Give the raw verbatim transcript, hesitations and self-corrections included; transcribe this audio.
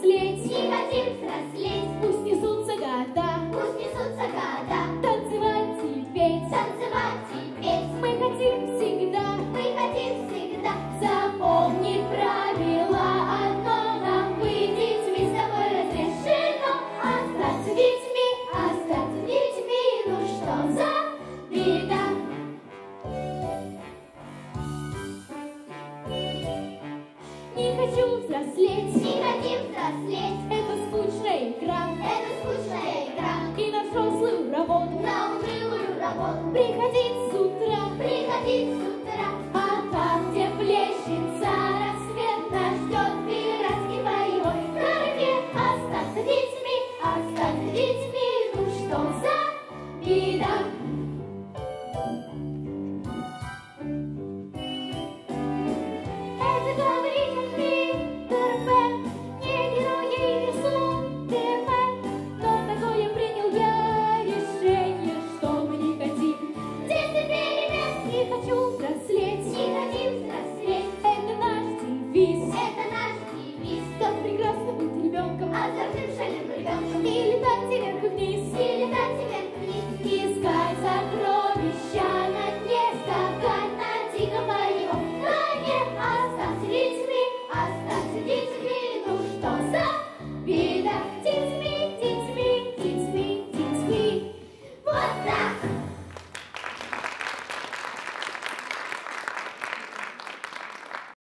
взрослеть, не хотим взрослеть. пусть несутся года, Пусть несутся года, танцевать и петь. танцевать и петь. Мы хотим всегда, Мы хотим всегда запомни правила одно, нам быть детьми с тобой разрешено. Остаться детьми, остаться детьми, ну что за беда? Не хочу взрослеть, не хотим взрослеть. это скучная игра, Это скучная игра, и на взрослую работу на унылую работу. приходить с утра. Приходить с утра,